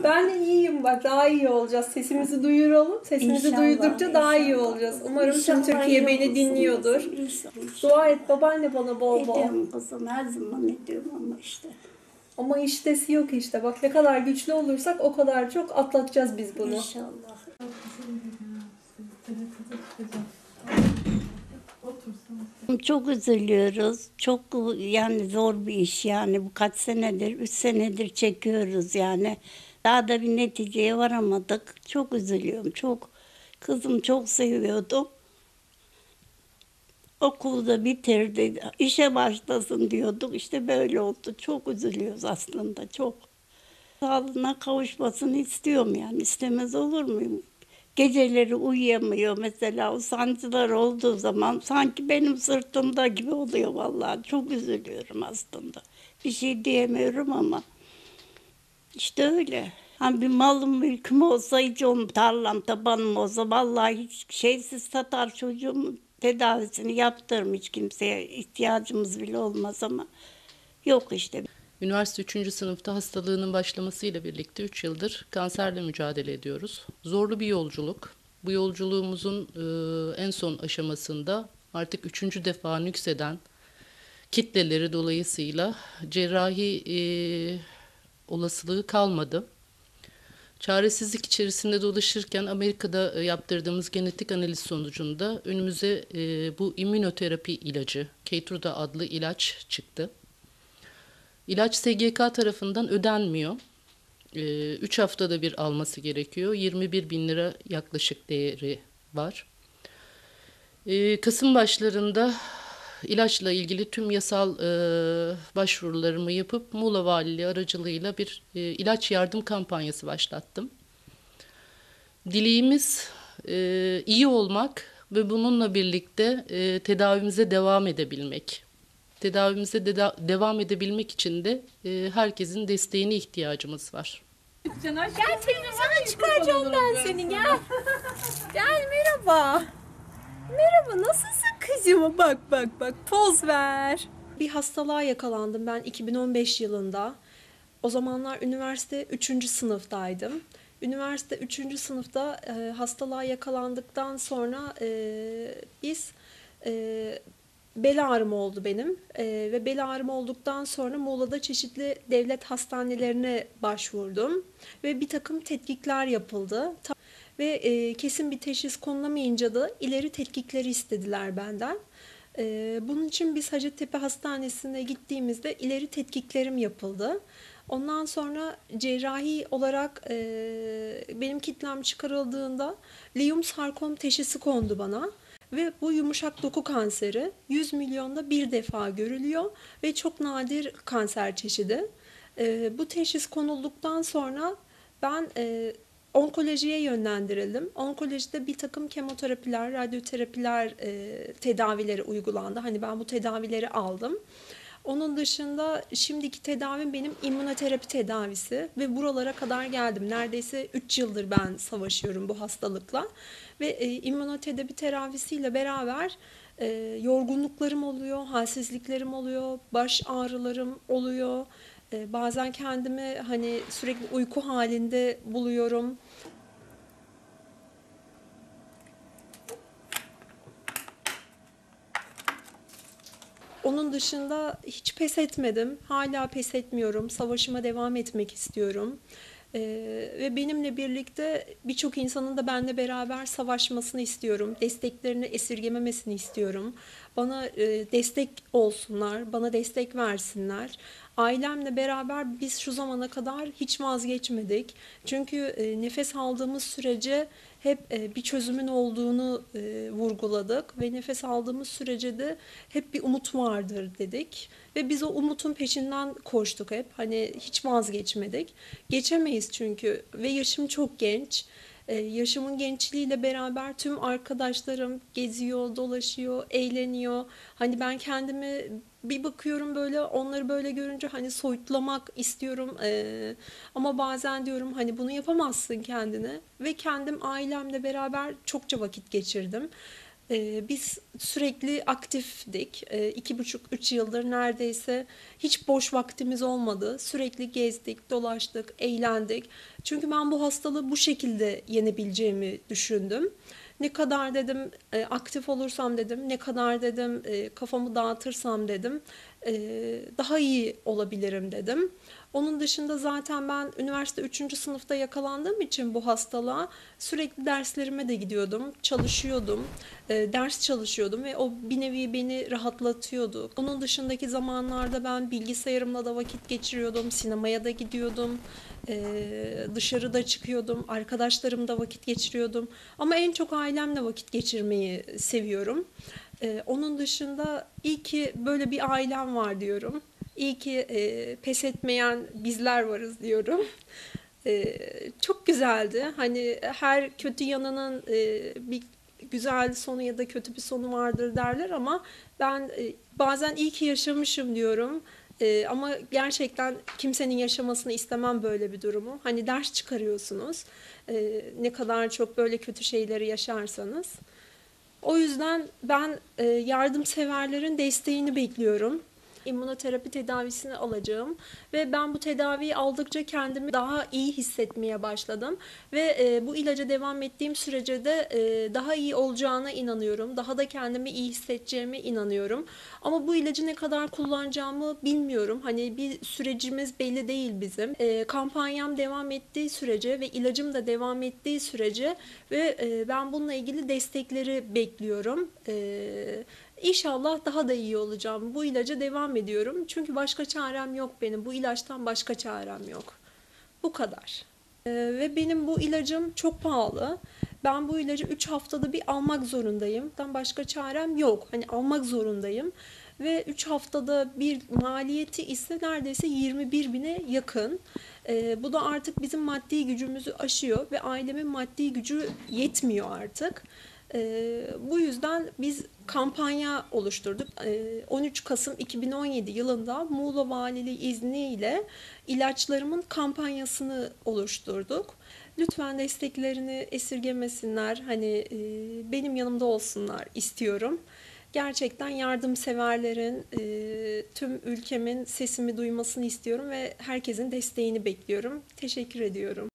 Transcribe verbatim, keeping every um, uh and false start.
Ben de iyiyim bak, daha iyi olacağız. Sesimizi duyuralım. Sesimizi İnşallah, duydukça daha iyi inşallah. olacağız. Umarım İnşallah tüm Türkiye iyi beni olursun dinliyordur. kızım, İnşallah. Dua et babaanne bana bol bol. Ediyorum kızım, her zaman ediyorum ama işte. Ama iştesi yok işte. Bak ne kadar güçlü olursak o kadar çok atlatacağız biz bunu. İnşallah. Çok üzülüyoruz. Çok yani zor bir iş yani. Bu kaç senedir, üç senedir çekiyoruz yani. Daha da bir neticeye varamadık. Çok üzülüyorum, çok. Kızım çok seviyordum. Okulu da bitirdi, işe başlasın diyorduk. İşte böyle oldu. Çok üzülüyoruz aslında, çok. Sağlığına kavuşmasını istiyorum yani. İstemez olur muyum? Geceleri uyuyamıyor mesela, o sancılar olduğu zaman sanki benim sırtımda gibi oluyor vallahi. Çok üzülüyorum aslında. Bir şey diyemiyorum ama işte öyle. Hani bir malım mülküm olsa, hiç o tarlam tabanım olsa vallahi hiç şeysiz satar çocuğumun tedavisini yaptırırım, hiç kimseye ihtiyacımız bile olmaz ama yok işte. Üniversite üçüncü sınıfta hastalığının başlamasıyla birlikte üç yıldır kanserle mücadele ediyoruz. Zorlu bir yolculuk. Bu yolculuğumuzun e, en son aşamasında artık üçüncü defa nükseden kitleleri dolayısıyla cerrahi e, olasılığı kalmadı. Çaresizlik içerisinde dolaşırken Amerika'da yaptırdığımız genetik analiz sonucunda önümüze e, bu immünoterapi ilacı, Keytruda adlı ilaç çıktı. İlaç S G K tarafından ödenmiyor. üç haftada bir alması gerekiyor. yirmi bir bin lira yaklaşık değeri var. E, Kasım başlarında ilaçla ilgili tüm yasal e, başvurularımı yapıp Muğla Valiliği aracılığıyla bir e, ilaç yardım kampanyası başlattım. Dileğimiz e, iyi olmak ve bununla birlikte e, tedavimize devam edebilmek. Tedavimize de devam edebilmek için de e, herkesin desteğine ihtiyacımız var. Gel televizyona çıkaracağım ben seni, gel. Gel merhaba. Merhaba, nasılsın kızım? Bak bak bak, poz ver. Bir hastalığa yakalandım ben iki bin on beş yılında. O zamanlar üniversite üçüncü sınıftaydım. Üniversite üçüncü sınıfta e, hastalığa yakalandıktan sonra e, biz e, bel ağrım oldu benim e, ve bel ağrım olduktan sonra Muğla'da çeşitli devlet hastanelerine başvurdum ve bir takım tetkikler yapıldı. Ve e, kesin bir teşhis konulamayınca da ileri tetkikleri istediler benden. E, bunun için biz Hacettepe Hastanesi'ne gittiğimizde ileri tetkiklerim yapıldı. Ondan sonra cerrahi olarak e, benim kitlem çıkarıldığında liyum sarkom teşhisi kondu bana. Ve bu yumuşak doku kanseri yüz milyonda bir defa görülüyor ve çok nadir kanser çeşidi. E, bu teşhis konulduktan sonra ben e, onkolojiye yönlendirildim. Onkolojide bir takım kemoterapiler, radyoterapiler e, tedavileri uygulandı. Hani ben bu tedavileri aldım. Onun dışında şimdiki tedavim benim immünoterapi tedavisi ve buralara kadar geldim. Neredeyse üç yıldır ben savaşıyorum bu hastalıkla. Ve e, immünoterapi tedavisiyle beraber e, yorgunluklarım oluyor, halsizliklerim oluyor, baş ağrılarım oluyor. E, bazen kendimi hani sürekli uyku halinde buluyorum. Onun dışında hiç pes etmedim. Hala pes etmiyorum. Savaşıma devam etmek istiyorum. Ee, ve benimle birlikte birçok insanın da benimle beraber savaşmasını istiyorum. Desteklerini esirgememesini istiyorum. Bana e, destek olsunlar, bana destek versinler. Ailemle beraber biz şu zamana kadar hiç vazgeçmedik. Çünkü e, nefes aldığımız sürece hep e, bir çözümün olduğunu e, vurguladık ve nefes aldığımız sürece de hep bir umut vardır dedik ve biz o umutun peşinden koştuk hep. Hani hiç vazgeçmedik. Geçemeyiz çünkü ve yaşım çok genç. Ee, yaşımın gençliğiyle beraber tüm arkadaşlarım geziyor, dolaşıyor, eğleniyor. Hani ben kendimi bir bakıyorum böyle, onları böyle görünce hani soyutlamak istiyorum. Ee, ama bazen diyorum hani bunu yapamazsın kendine ve kendim ailemle beraber çokça vakit geçirdim. Ee, biz sürekli aktiftik. Ee, iki buçuk, üç yıldır neredeyse hiç boş vaktimiz olmadı. Sürekli gezdik, dolaştık, eğlendik. Çünkü ben bu hastalığı bu şekilde yenebileceğimi düşündüm. Ne kadar dedim e, aktif olursam dedim, ne kadar dedim e, kafamı dağıtırsam dedim, e, daha iyi olabilirim dedim. Onun dışında zaten ben üniversite üçüncü sınıfta yakalandığım için bu hastalığa sürekli derslerime de gidiyordum, çalışıyordum, e, ders çalışıyordum ve o bir nevi beni rahatlatıyordu. Onun dışındaki zamanlarda ben bilgisayarımla da vakit geçiriyordum, sinemaya da gidiyordum, e, dışarıda çıkıyordum, arkadaşlarımla vakit geçiriyordum. Ama en çok ailemle vakit geçirmeyi seviyorum. E, onun dışında iyi ki böyle bir ailem var diyorum. İyi ki e, pes etmeyen bizler varız diyorum. E, çok güzeldi. Hani her kötü yanının e, bir güzel sonu ya da kötü bir sonu vardır derler ama ben e, bazen iyi ki yaşamışım diyorum. E, ama gerçekten kimsenin yaşamasını istemem böyle bir durumu. Hani ders çıkarıyorsunuz. E, ne kadar çok böyle kötü şeyleri yaşarsanız. O yüzden ben e, yardımseverlerin desteğini bekliyorum. İmmünoterapi tedavisini alacağım ve ben bu tedaviyi aldıkça kendimi daha iyi hissetmeye başladım ve e, bu ilaca devam ettiğim sürece de e, daha iyi olacağına inanıyorum. Daha da kendimi iyi hissedeceğime inanıyorum. Ama bu ilacı ne kadar kullanacağımı bilmiyorum. Hani bir sürecimiz belli değil bizim. E, kampanyam devam ettiği sürece ve ilacım da devam ettiği sürece ve e, ben bununla ilgili destekleri bekliyorum. E, İnşallah daha da iyi olacağım. Bu ilaca devam ediyorum. Çünkü başka çarem yok benim. Bu ilaçtan başka çarem yok. Bu kadar. Ee, ve benim bu ilacım çok pahalı. Ben bu ilacı üç haftada bir almak zorundayım. Dan başka çarem yok. Hani almak zorundayım. Ve üç haftada bir maliyeti ise neredeyse yirmi bir bine yakın. Ee, bu da artık bizim maddi gücümüzü aşıyor ve ailemin maddi gücü yetmiyor artık. Ee, bu yüzden biz kampanya oluşturduk. Ee, on üç Kasım iki bin on yedi yılında Muğla Valiliği izniyle ilaçlarımın kampanyasını oluşturduk. Lütfen desteklerini esirgemesinler. Hani e, benim yanımda olsunlar istiyorum. Gerçekten yardımseverlerin, e, tüm ülkemin sesimi duymasını istiyorum ve herkesin desteğini bekliyorum. Teşekkür ediyorum.